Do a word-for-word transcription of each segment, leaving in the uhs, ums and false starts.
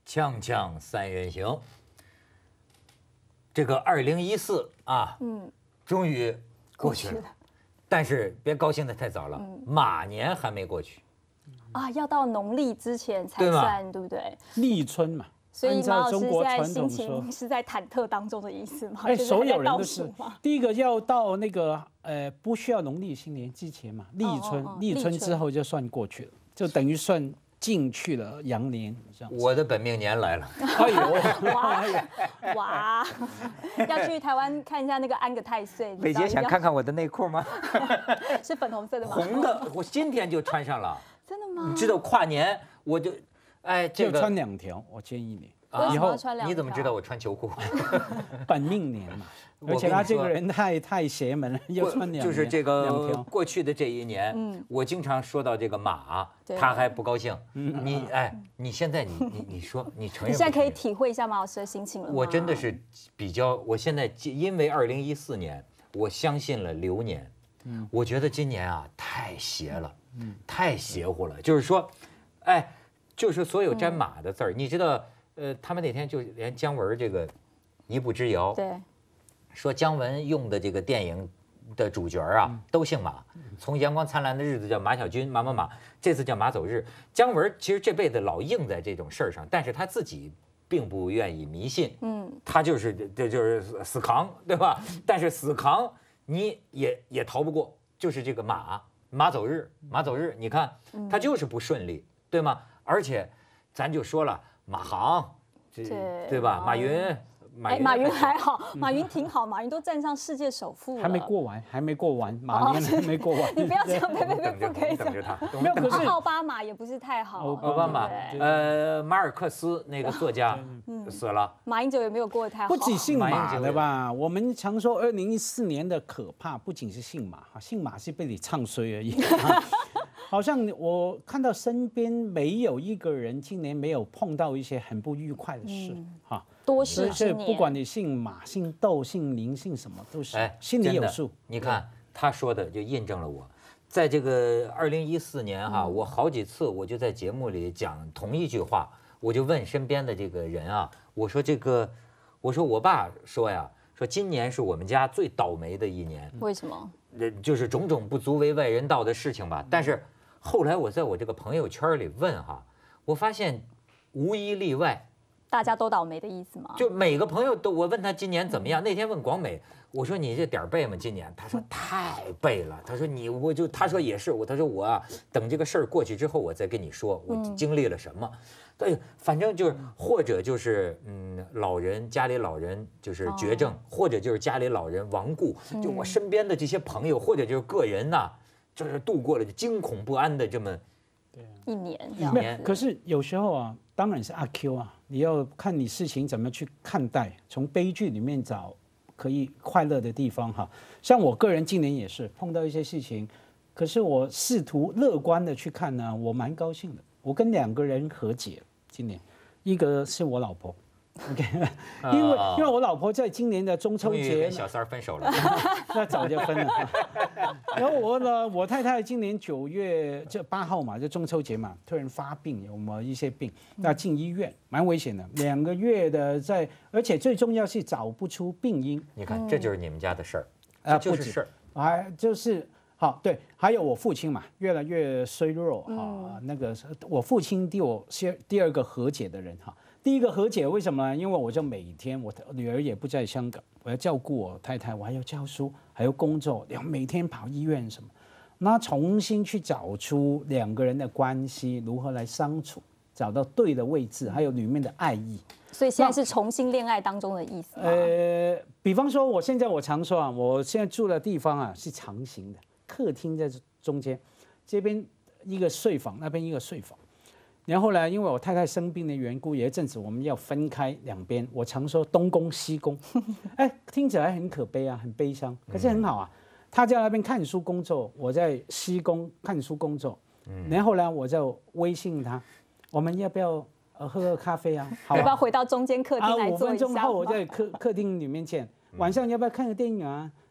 锵锵三人行，这个二零一四啊，嗯，终于过去了，但是别高兴得太早了，嗯、马年还没过去， 啊，要到农历之前才算，对不对？ 立春嘛。 所以马老师现在心情是在忐忑当中的意思吗？ 哎，所有人都是。 第一个要到那个呃，不需要农历新年之前嘛，立春，立春之后就算过去了，就等于算进去了羊年。 我的本命年来了。 哎呦， 哇哇！要去台湾看一下那个安个太岁。 伟杰想看看我的内裤吗？ 是粉红色的吗？ 红的，我今天就穿上了。 真的吗？ 你知道跨年我就。 哎，这个穿两条，我建议你。 以后你怎么知道我穿球裤？ 本命年嘛，而且他这个人太太邪门了，又穿两就是这个过去的这一年，嗯，我经常说到这个马，他还不高兴。你哎，你现在你你你说你承认？ 你现在可以体会一下马老师的心情了吗？ 我真的是比较，我现在因为二零一四年，我相信了流年，嗯，我觉得今年啊太邪了，嗯，太邪乎了，就是说，哎。 就是所有沾马的字儿，嗯、你知道，呃，他们那天就连姜文这个一步之遥， 对， 说姜文用的这个电影的主角啊，嗯、都姓马，从《阳光灿烂的日子》叫马小军，马马马，这次叫马走日。姜文其实这辈子老硬在这种事儿上，但是他自己并不愿意迷信，嗯，他就是这就是死扛，对吧？但是死扛你也也逃不过，就是这个马马走日，马走日，你看他就是不顺利，对吗？ 而且，咱就说了，马航，这对吧？马云， 马云，马云还好，马云挺好，马云都站上世界首富了， 还没过完，还没过完，马年还没过完。 你不要讲，别别别，不可以等着他。 没有，可是奥巴马也不是太好。 奥巴马，呃，马尔克斯那个作家死了。 马英九也没有过得太好。 不仅姓马的吧？我们常说二零一四年的可怕，不仅是姓马，姓马是被你唱衰而已。 好像我看到身边没有一个人今年没有碰到一些很不愉快的事哈， 多事之年。 不管你姓马、姓窦、姓林、姓什么，都是哎，心里有数。 你看他说的就印证了我，在这个二零一四年哈，我好几次我就在节目里讲同一句话，我就问身边的这个人啊，我说这个，我说我爸说呀，说今年是我们家最倒霉的一年。 为什么？ 呃，就是种种不足为外人道的事情吧，但是。 后来我在我这个朋友圈里问哈，我发现无一例外， 大家都倒霉的意思吗？ 就每个朋友都，我问他今年怎么样。那天问广美，我说你这点儿背吗？今年他说太背了。他说你我就他说也是我，他说我啊等这个事儿过去之后，我再跟你说我经历了什么。对，反正就是或者就是嗯老人家里老人就是绝症，或者就是家里老人亡故，就我身边的这些朋友，或者就是个人呐。 就是度过了惊恐不安的这么一年， 一年。 可是有时候啊，当然是阿 Q 啊，你要看你事情怎么去看待，从悲剧里面找可以快乐的地方哈。像我个人今年也是碰到一些事情，可是我试图乐观的去看呢，我蛮高兴的。我跟两个人和解，今年，一个是我老婆。 OK， 因为因为我老婆在今年的中秋节跟小三儿分手了， 那早就分了。然后我呢，我太太今年九月这八号嘛，就中秋节嘛，突然发病，有么一些病，那进医院，蛮危险的，两个月的在，而且最重要是找不出病因。 你看，这就是你们家的事儿啊，就是事儿， 还就是好对，还有我父亲嘛，越来越衰弱啊，那个我父亲第我先第二个和解的人哈。 第一个和解为什么呢？因为我就每天，我的女儿也不在香港，我要照顾我太太，我还要教书，还要工作，然后每天跑医院什么，那重新去找出两个人的关系如何来相处，找到对的位置，还有里面的爱意。 所以现在是重新恋爱当中的意思吗？ 呃，比方说，我现在我常说啊，我现在住的地方啊是长形的，客厅在中间，这边一个睡房，那边一个睡房。 然后呢，因为我太太生病的缘故，有一阵子我们要分开两边。我常说东宫西宫，哎，听起来很可悲啊，很悲伤，可是很好啊。她在那边看书工作，我在西宫看书工作。然后呢，我就微信她，我们要不要呃喝个咖啡啊？好， 要不要回到中间客厅来坐一下？ 五分钟后我在客客厅里面见。晚上要不要看个电影啊？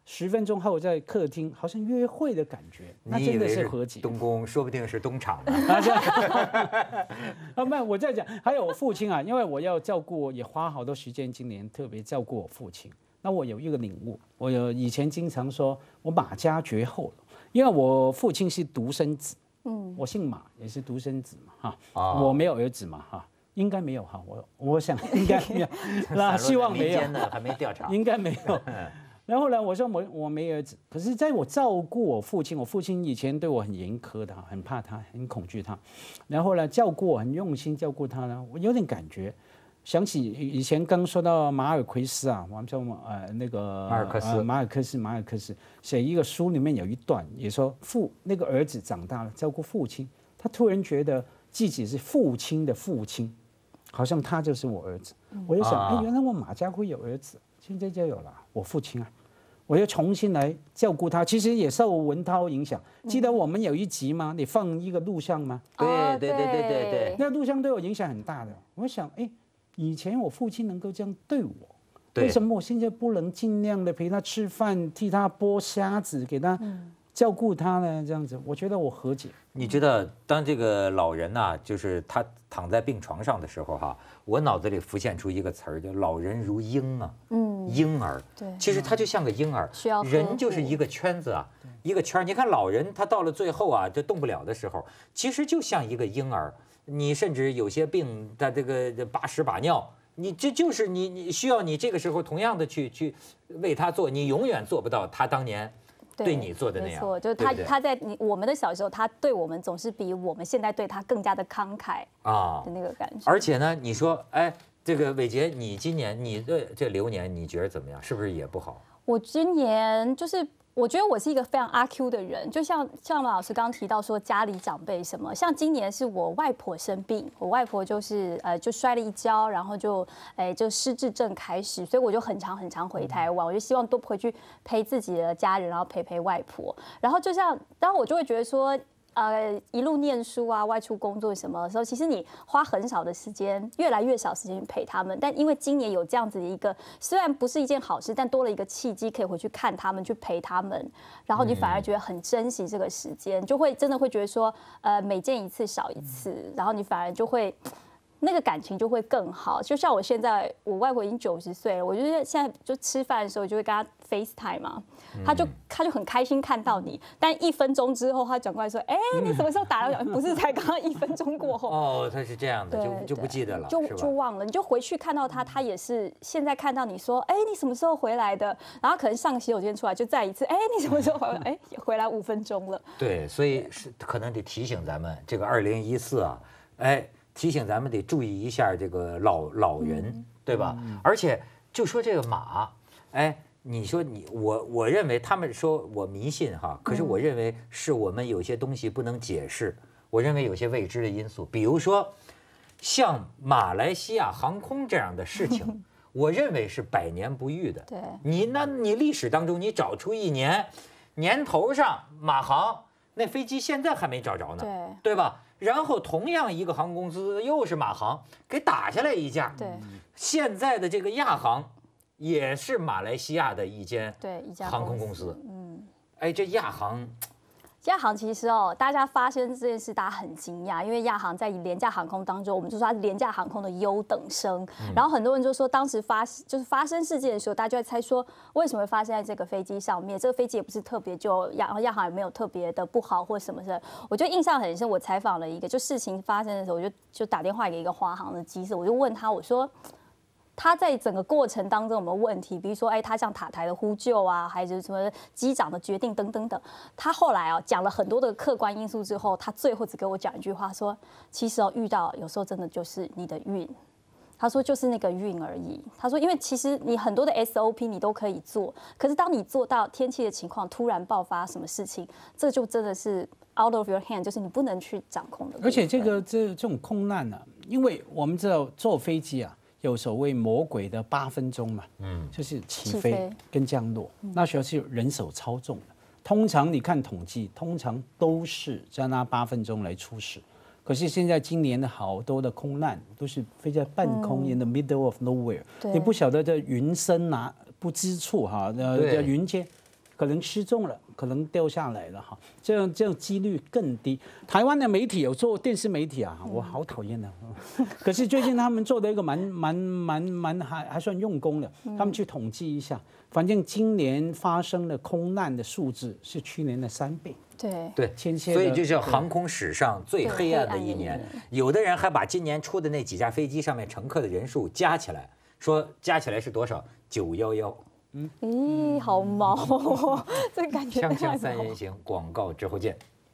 十分钟后在客厅，好像约会的感觉，那真的是和解。 东宫，说不定是东厂的。 啊，没有，我在讲，还有我父亲啊，因为我要照顾，也花好多时间，今年特别照顾我父亲。那我有一个领悟，我有以前经常说，我马家绝后了，因为我父亲是独生子，嗯，我姓马，也是独生子嘛，哈，哦、我没有儿子嘛，哈。应该没有哈，我我想应该没有，那希望没有， 还没调查， 应该没有。然后呢，我说我我没儿子，可是在我照顾我父亲，我父亲以前对我很严苛的，很怕他，很恐惧他。然后呢，照顾我很用心照顾他呢，我有点感觉，想起以前刚说到马尔奎斯啊，我们说呃那个马尔克斯， 呃、马尔克斯，马尔克斯写一个书里面有一段也说父那个儿子长大了照顾父亲，他突然觉得自己是父亲的父亲，好像他就是我儿子。我就想，哎、欸，原来我马家辉有儿子，现在就有了我父亲啊。我又重新来照顾他，其实也受文涛影响。记得我们有一集吗？你放一个录像吗？ 对对对对对对， 那录像对我影响很大的。我想，哎，以前我父亲能够这样对我，为什么我现在不能尽量的陪他吃饭，替他剥虾子，给他照顾他呢？这样子，我觉得我和解。 你知道，当这个老人呐、啊，就是他躺在病床上的时候哈、啊，我脑子里浮现出一个词儿，叫“老人如婴啊”。嗯，婴儿。对，其实他就像个婴儿， 需要人就是一个圈子啊，一个圈儿。你看老人，他到了最后啊，就动不了的时候，其实就像一个婴儿。你甚至有些病，他这个把屎把尿，你这就是你你需要你这个时候同样的去去为他做，你永远做不到他当年。对你做的那样， 没错，就是他对对他在你我们的小时候，他对我们总是比我们现在对他更加的慷慨啊的那个感觉。 而且呢，你说，哎，这个伟杰，你今年你的这流年，你觉得怎么样？是不是也不好？ 我今年就是。我觉得我是一个非常阿 Q 的人，就像像马老师刚刚提到说家里长辈什么，像今年是我外婆生病，我外婆就是呃就摔了一跤，然后就哎就失智症开始，所以我就很常很常回台湾，我就希望多回去陪自己的家人，然后陪陪外婆，然后就像当我就会觉得说。呃，一路念书啊，外出工作什么的时候，其实你花很少的时间，越来越少时间去陪他们。但因为今年有这样子的一个，虽然不是一件好事，但多了一个契机，可以回去看他们，去陪他们，然后你反而觉得很珍惜这个时间，就会真的会觉得说，呃，每见一次少一次，然后你反而就会。那个感情就会更好，就像我现在，我外婆已经九十岁了，我就是现在就吃饭的时候就会跟她 FaceTime 嘛，她就她就很开心看到你，但一分钟之后她转过来说，哎，你什么时候打了？不是才刚刚一分钟过后？ 哦，她是这样的，就就不记得了， 就就忘了，你就回去看到她，她也是现在看到你说，哎，你什么时候回来的？然后可能上个洗手间出来就再一次，哎，你什么时候回来？哎，回来五分钟了。 对，所以是可能得提醒咱们这个二零一四啊，哎。提醒咱们得注意一下这个老老人，嗯、对吧？嗯、而且就说这个马，哎，你说你我我认为他们说我迷信哈，可是我认为是我们有些东西不能解释，我认为有些未知的因素，比如说像马来西亚航空这样的事情，我认为是百年不遇的。 对， 你那你历史当中你找出一年年头上马航那飞机现在还没找着呢， 对对吧？然后同样一个航空公司又是马航给打下来一架， 对， 现在的这个亚航也是马来西亚的一间对一家航空公司，嗯，哎，这亚航。 亚航其实哦，大家发生这件事，大家很惊讶，因为亚航在廉价航空当中，我们就说它是廉价航空的优等生。嗯、然后很多人就说，当时发就是发生事件的时候，大家就在猜说，为什么会发生在这个飞机上面？这个飞机也不是特别就亚亚航也没有特别的不好或什么的。我就印象很深，我采访了一个，就事情发生的时候，我就就打电话给一个华航的机师，我就问他，我说。他在整个过程当中有没有问题？比如说，哎，他像塔台的呼救啊，还是什么机长的决定等等等。他后来啊讲了很多的客观因素之后，他最后只给我讲一句话说：“其实哦，遇到有时候真的就是你的运。”他说就是那个运而已。他说，因为其实你很多的 S O P 你都可以做，可是当你做到天气的情况突然爆发什么事情，这就真的是 out of your hand， 就是你不能去掌控的。 而且这个这这种空难呢、啊，因为我们知道坐飞机啊。有所谓魔鬼的八分钟嘛，嗯，就是起飞跟降落，嗯、那时候是人手操纵的。通常你看统计，通常都是在那八分钟来出事。可是现在今年的好多的空难都是飞在半空、嗯、，in the middle of nowhere， 你不晓得这云深哪不知处哈，呃，云间可能失重了，可能掉下来了哈，这样这样几率更低。台湾的媒体有做电视媒体啊，我好讨厌的。可是最近他们做的一个蛮蛮蛮蛮还还算用功的，他们去统计一下，反正今年发生的空难的数字是去年的三倍。 对对，所以就叫航空史上最黑暗的一年。有的人还把今年出的那几架飞机上面乘客的人数加起来，说加起来是多少？九幺幺。 嗯，咦，好毛哦，这感觉。 锵锵三人行，广告之后见。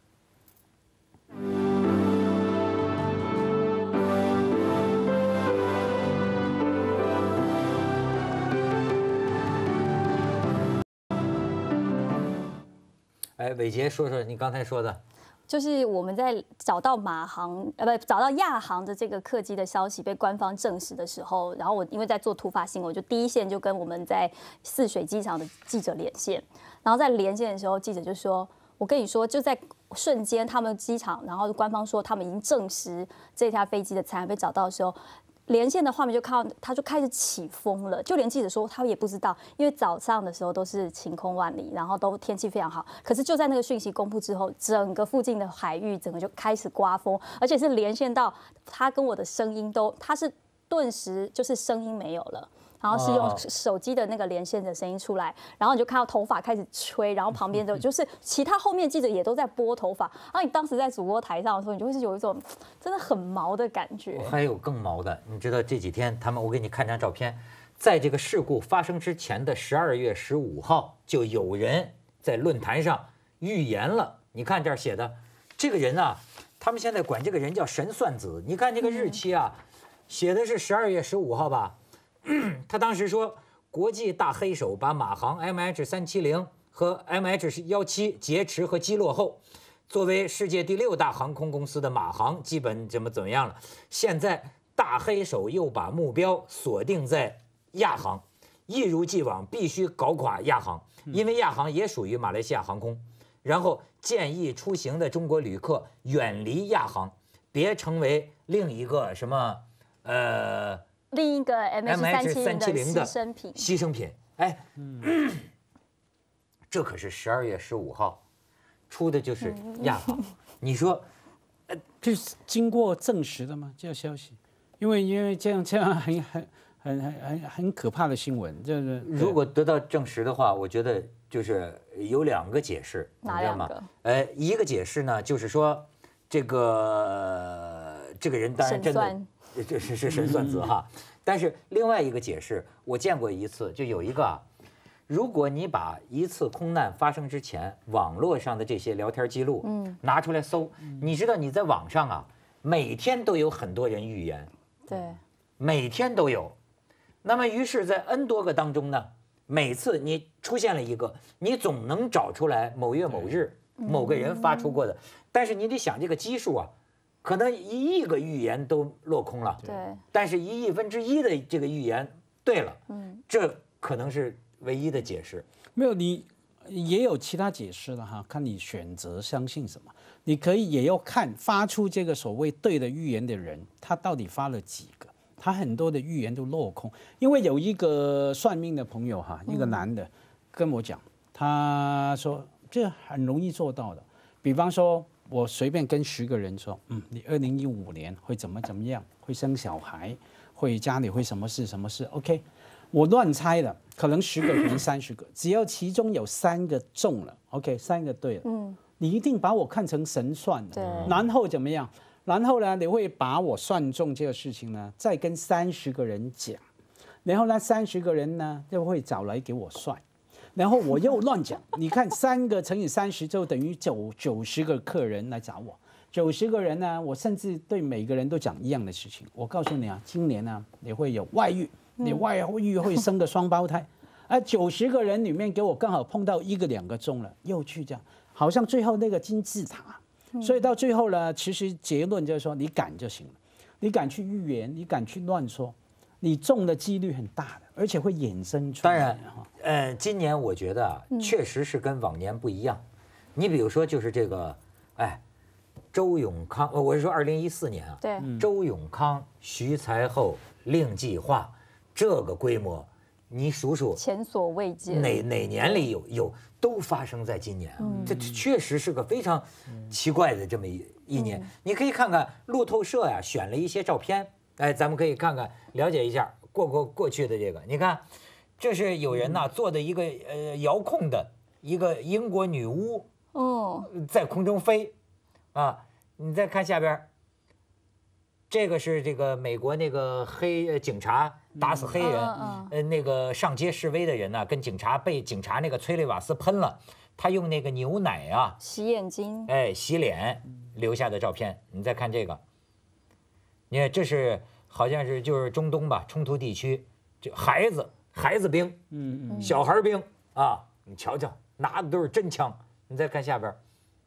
哎，伟杰，说说你刚才说的， 就是我们在找到马航呃不找到亚航的这个客机的消息被官方证实的时候，然后我因为在做突发新闻，我就第一线就跟我们在泗水机场的记者连线，然后在连线的时候，记者就说：“我跟你说，就在瞬间，他们机场，然后官方说他们已经证实这架飞机的残骸被找到的时候。”连线的画面就看到，他就开始起风了，就连记者说他也不知道，因为早上的时候都是晴空万里，然后都天气非常好。可是就在那个讯息公布之后，整个附近的海域整个就开始刮风，而且是连线到他跟我的声音都，他是顿时就是声音没有了。然后是用手机的那个连线的声音出来，然后你就看到头发开始吹，然后旁边的就是其他后面记者也都在拨头发，然后你当时在主播台上的时候，你就会是有一种真的很毛的感觉。 还有更毛的，你知道这几天他们，我给你看张照片，在这个事故发生之前的十二月十五号，就有人在论坛上预言了。你看这儿写的，这个人啊，他们现在管这个人叫神算子。你看这个日期啊，写的是十二月十五号吧。他当时说，国际大黑手把马航 M H 三七零和 M H 幺七劫持和击落后，作为世界第六大航空公司的马航基本怎么怎么样了。现在大黑手又把目标锁定在亚航，一如既往必须搞垮亚航，因为亚航也属于马来西亚航空。然后建议出行的中国旅客远离亚航，别成为另一个什么呃。 另一个 M H 三七零的牺牲品， 牺牲品，哎，嗯、这可是十二月十五号出的，就是亚航。你说， 呃，这是经过证实的吗？这个消息，因为因为这样这样很很很很很很可怕的新闻，就是如果得到证实的话，我觉得就是有两个解释， 哪两个？ 呃，一个解释呢，就是说这个这个人当然真的。这是是神算子哈，但是另外一个解释，我见过一次，就有一个啊，如果你把一次空难发生之前网络上的这些聊天记录，嗯，拿出来搜，你知道你在网上啊，每天都有很多人预言， 对， 每天都有，那么于是，在 N 多个当中呢，每次你出现了一个，你总能找出来某月某日某个人发出过的，但是你得想这个基数啊。可能一亿个预言都落空了， 对， 但是一亿分之一的这个预言对了，嗯，这可能是唯一的解释。 没有，你也有其他解释了哈，看你选择相信什么。你可以也要看发出这个所谓对的预言的人，他到底发了几个？他很多的预言都落空，因为有一个算命的朋友哈，一个男的跟我讲，他说这很容易做到的，比方说。我随便跟十个人说，嗯，你二零一五年会怎么怎么样，会生小孩，会家里会什么事什么事 ，OK， 我乱猜的，可能十个，可能三十个，只要其中有三个中了 ，OK， 三个对了，嗯，你一定把我看成神算的， 对， 然后怎么样？然后呢，你会把我算中这个事情呢，再跟三十个人讲，然后呢，三十个人呢就会找来给我算。然后我又乱讲，你看三个乘以三十就等于九九十个客人来找我，九十个人呢，我甚至对每个人都讲一样的事情。我告诉你啊，今年呢你会有外遇，你外遇会生个双胞胎，而九十个人里面给我刚好碰到一个两个中了，又去这样，好像最后那个金字塔。所以到最后呢，其实结论就是说，你敢就行了，你敢去预言，你敢去乱说。你中的几率很大的，而且会衍生出来。 当然，呃，今年我觉得啊，确实是跟往年不一样。你比如说，就是这个，哎，周永康，我是说二零一四年啊， 对， 周永康、徐才厚、令计划，这个规模你数数前所未见， 哪哪年里有有都发生在今年啊，这确实是个非常奇怪的这么一一年。你可以看看路透社呀选了一些照片，哎，咱们可以看看了解一下过过过去的这个。你看，这是有人呐做的一个呃遥控的一个英国女巫， 哦， 在空中飞，啊，你再看下边。这个是这个美国那个黑警察打死黑人，呃，那个上街示威的人呢，跟警察被警察那个催泪瓦斯喷了，他用那个牛奶啊洗眼睛， 哎，洗脸留下的照片。你再看这个，你看这是好像是就是中东吧，冲突地区，就孩子孩子兵，嗯嗯，小孩兵啊，你瞧瞧，拿的都是真枪。你再看下边，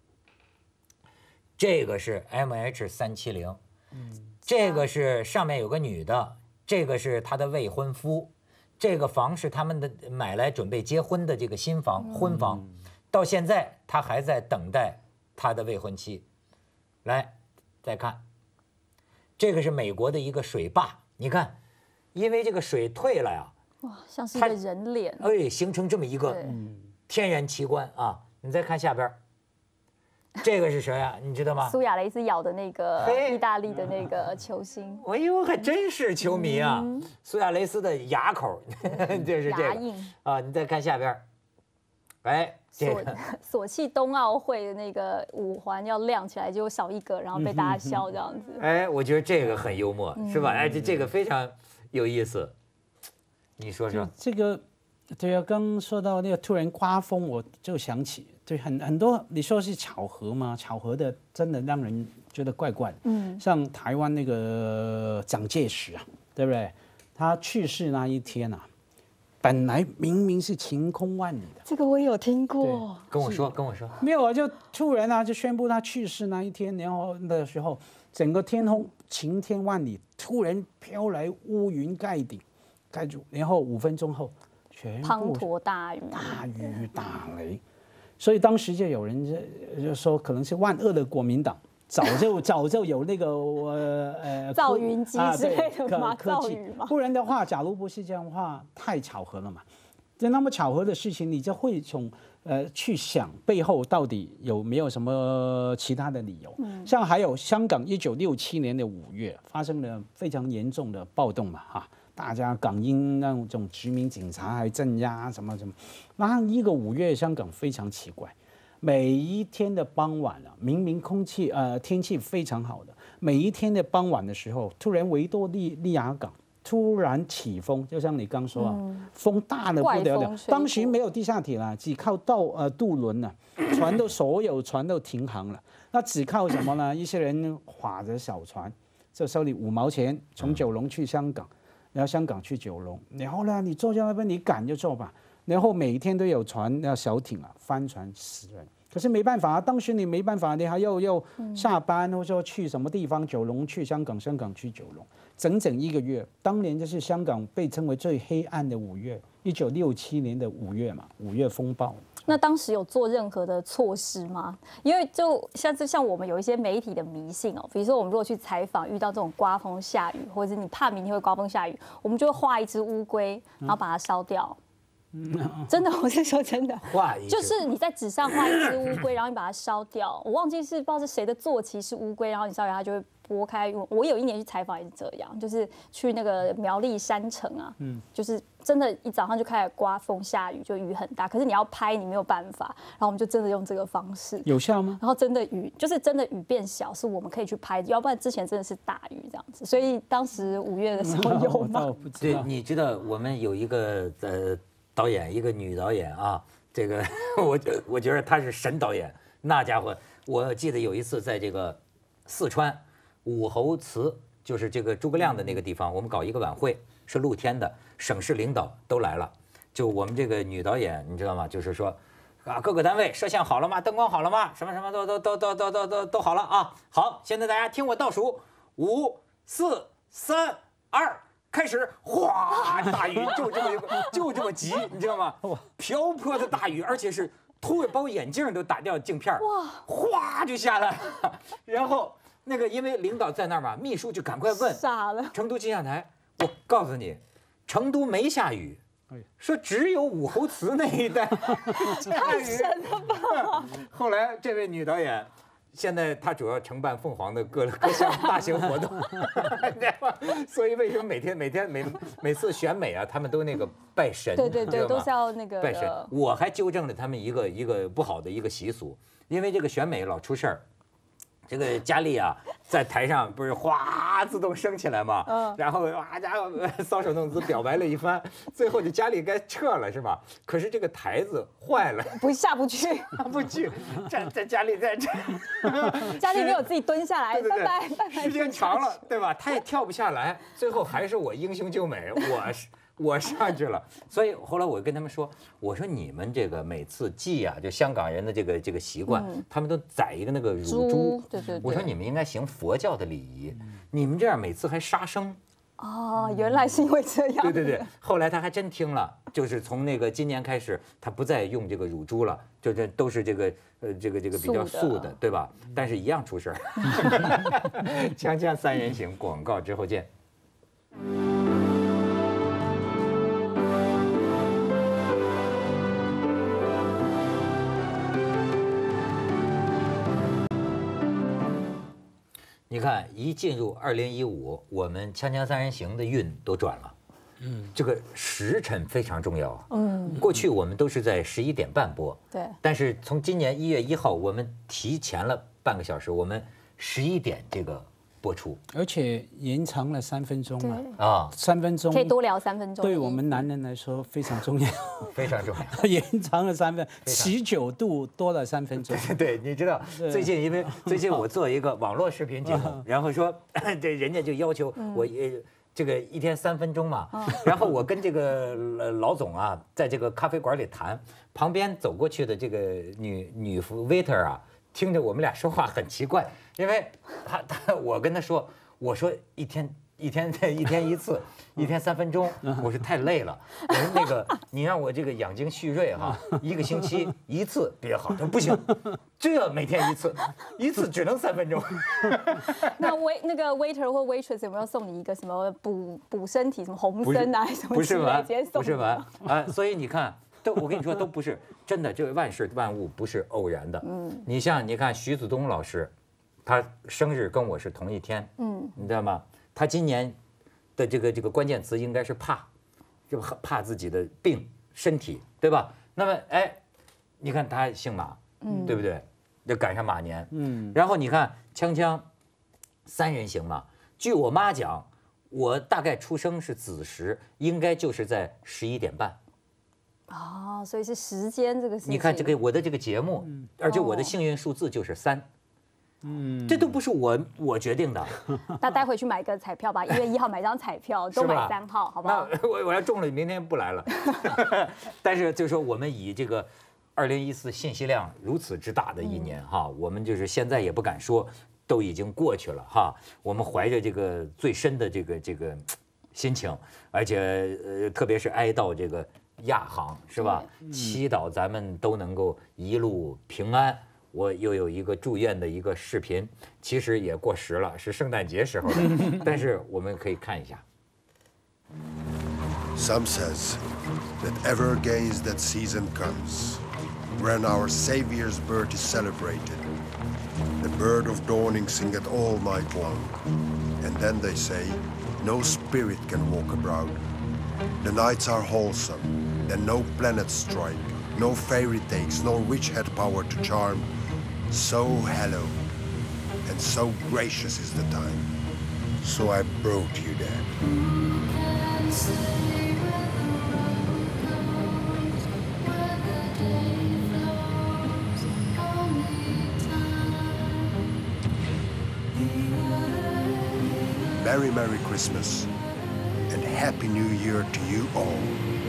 这个是 M H 三七零。这个是上面有个女的，这个是她的未婚夫，这个房是他们的买来准备结婚的这个新房婚房，到现在他还在等待他的未婚妻。来，再看，这个是美国的一个水坝，你看，因为这个水退了呀， 哇，像是一个人脸， 哎，形成这么一个天然奇观啊！你再看下边。这个是谁啊？你知道吗？ 苏亚雷斯咬的那个意大利的那个球星。 哎呦，还真是球迷啊！嗯、苏亚雷斯的牙口，这是这个啊。你再看下边，哎，这个索契冬奥会的那个五环要亮起来，就少一个，然后被大家笑这样子。 哎，我觉得这个很幽默，嗯、是吧？哎，这这个非常有意思。你说说这个，对啊，刚说到那个突然刮风，我就想起。对，很很多你说是巧合吗？巧合的真的让人觉得怪怪的。嗯，像台湾那个蒋介石啊，对不对？他去世那一天啊，本来明明是晴空万里的。 这个我有听过。 跟我说，跟我说。 没有啊，就突然啊，就宣布他去世那一天，然后的时候，整个天空晴天万里，突然飘来乌云盖顶，盖住，然后五分钟后，全部滂沱大雨， 大雨大雷。所以当时就有人就就说，可能是万恶的国民党早就早就有那个呃呃造云机之类的嘛，造雨嘛。 不然的话，假如不是这样的话，太巧合了嘛。就那么巧合的事情，你就会从呃去想背后到底有没有什么其他的理由。嗯、像还有香港一九六七年的五月发生了非常严重的暴动嘛，哈。大家港英那种殖民警察还镇压什么什么，然后一个五月香港非常奇怪，每一天的傍晚啊，明明空气呃天气非常好的，每一天的傍晚的时候，突然维多利利亚港突然起风，就像你刚说啊，嗯、风大的不得了，当时没有地下铁了，只靠渡呃渡轮了，船都所有船都停航了，那只靠什么呢？一些人划着小船，就收你五毛钱，从九龙去香港。然后香港去九龙，然后呢，你坐在那边，你赶就坐吧。然后每天都有船，那小艇啊，翻船死人。可是没办法啊，当时你没办法，你还要要下班，或者说去什么地方，九龙去香港，香港去九龙，整整一个月。当年就是香港被称为最黑暗的五月，一九六七年的五月嘛，五月风暴。 那当时有做任何的措施吗？因为就像是像我们有一些媒体的迷信哦，比如说我们如果去采访，遇到这种刮风下雨，或者是你怕明天会刮风下雨，我们就会画一只乌龟，然后把它烧掉。嗯、真的，我是说真的， 画一就是你在纸上画一只乌龟，然后你把它烧掉。我忘记是不知道是谁的坐骑是乌龟，然后你烧掉它就会拨开。我有一年去采访也是这样，就是去那个苗栗山城啊，嗯，就是真的，一早上就开始刮风下雨，就雨很大。可是你要拍，你没有办法。然后我们就真的用这个方式， 有效吗？ 然后真的雨就是真的雨变小，是我们可以去拍，要不然之前真的是大雨这样子。所以当时五月的时候有吗？ 对，你知道我们有一个呃。导演一个女导演啊，这个我我觉得她是神导演，那家伙，我记得有一次在这个四川武侯祠，就是这个诸葛亮的那个地方，我们搞一个晚会，是露天的，省市领导都来了，就我们这个女导演，你知道吗？就是说啊，各个单位摄像好了吗？灯光好了吗？什么什么都都都都都都都都好了啊！好，现在大家听我倒数，五、四、三、二。开始，哗，大雨就这么就这么急，你知道吗？瓢泼的大雨，而且是突然把我眼镜都打掉镜片，哇，哗就下来了。然后那个因为领导在那儿嘛，秘书就赶快问， 傻了。 成都气象台，我告诉你，成都没下雨， 说只有武侯祠那一带， 太神了吧！ 后来这位女导演。现在他主要承办凤凰的各各项大型活动，你知道吗？所以为什么每天每天每每次选美啊，他们都那个拜神， 对对对，都是要那个拜神。我还纠正了他们一个一个不好的一个习俗，因为这个选美老出事儿。这个佳丽啊，在台上不是哗自动升起来嘛，嗯，然后哇家伙搔首弄姿表白了一番，最后就佳丽该撤了是吧？可是这个台子坏了， 不下不去， 下不去，这这佳丽在这， 佳丽没有自己蹲下来， 对对拜拜， 时间长了对吧？她也跳不下来，最后还是我英雄救美，我是。我上去了，所以后来我跟他们说，我说你们这个每次祭啊，就香港人的这个这个习惯，嗯、他们都宰一个那个乳猪， 对对对。 我说你们应该行佛教的礼仪，你们这样每次还杀生。 哦，原来是因为这样。 对对对，后来他还真听了，就是从那个今年开始，他不再用这个乳猪了，就这都是这个呃这个这个比较素的，对吧？但是一样出事儿。锵锵三人行，广告之后见。你看，一进入二零一五，我们锵锵三人行的运都转了，嗯，这个时辰非常重要啊，嗯，过去我们都是在十一点半播， 对， 但是从今年一月一号，我们提前了半个小时，我们十一点这个播出， 而且延长了三分钟嘛， 啊， 三分钟可以多聊三分钟， 对我们男人来说非常重要， 非常重要， 延长了三分，持久度多了三分钟。 对，你知道最近因为最近我做一个网络视频节目，然后说这人家就要求我呃这个一天三分钟嘛，然后我跟这个老总啊在这个咖啡馆里谈，旁边走过去的这个女女服 waiter 啊。听着我们俩说话很奇怪，因为他他我跟他说，我说一天一天一天一次，一天三分钟，我说太累了。我说那个你让我这个养精蓄锐哈，一个星期一次比较好。他说不行，这每天一次，一次只能三分钟。 那 wait 那个 waiter 或 waitress 有没有送你一个什么补补身体什么红参啊什么？ 不是丸，不是丸啊，所以你看。都我跟你说都不是真的，这万事万物不是偶然的。嗯，你像你看徐子东老师，他生日跟我是同一天。嗯，你知道吗？他今年的这个这个关键词应该是怕，就怕自己的病身体，对吧？那么哎，你看他姓马，嗯，对不对？就赶上马年。嗯，然后你看锵锵三人行嘛，据我妈讲，我大概出生是子时，应该就是在十一点半。 哦，所以是时间这个事情。 你看这个我的这个节目，嗯、而且我的幸运数字就是三，嗯，这都不是我我决定的。 那待会去买个彩票吧，一月一号买张彩票，都买三号，好不好？ 那我我要中了，明天不来了。但是就是说，我们以这个二零一四信息量如此之大的一年、嗯、哈，我们就是现在也不敢说都已经过去了哈，我们怀着这个最深的这个这个心情，而且呃，特别是哀悼这个。亚航是吧？嗯、祈祷咱们都能够一路平安。我又有一个祝愿的一个视频，其实也过时了，是圣诞节时候的，但是我们可以看一下。 Some says that ever against that season comes, when our Savior's birth is celebrated. The bird of dawning singeth all night long, and then they say, no spirit can walk abroad. The nights are wholesome, then no planets strike, no fairy takes, no witch had power to charm. So hello, and so gracious is the time. So I brought you that. Merry, Merry Christmas. And Happy New Year to you all.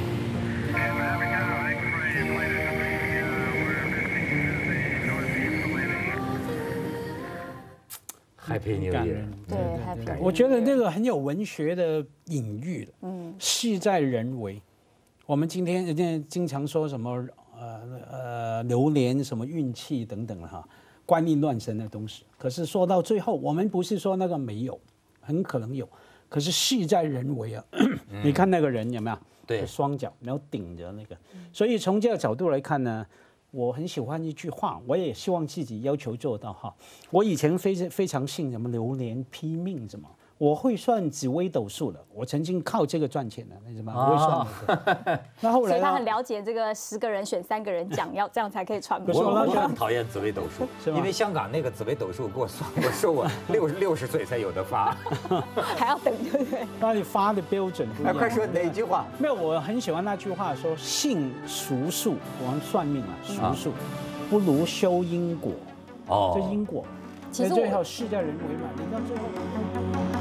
Happy New Year。 对 ，Happy。 我觉得这个很有文学的隐喻的，嗯，事在人为。我们今天人家经常说什么呃呃流年什么运气等等哈，怪力乱神的东西。可是说到最后，我们不是说那个没有，很可能有。可是事在人为啊！你看那个人有没有？ 对， 双脚，然后顶着那个。所以从这个角度来看呢，我很喜欢一句话，我也希望自己要求做到哈。我以前非常非常信什么流年批命什么。我会算紫微斗数的，我曾经靠这个赚钱的，那什么我会算的。那后来， 所以他很了解这个十个人选三个人讲，要这样才可以传播。 我我很讨厌紫微斗数，因为香港那个紫微斗数给我算过，说我六十六十岁才有的发， 还要等，对不对？ 那你发的标准不一样。 快说哪句话？ 没有，我很喜欢那句话，说信俗数，我们算命啊，俗数不如修因果。哦，这因果。其实最好事在人为嘛，你到最后。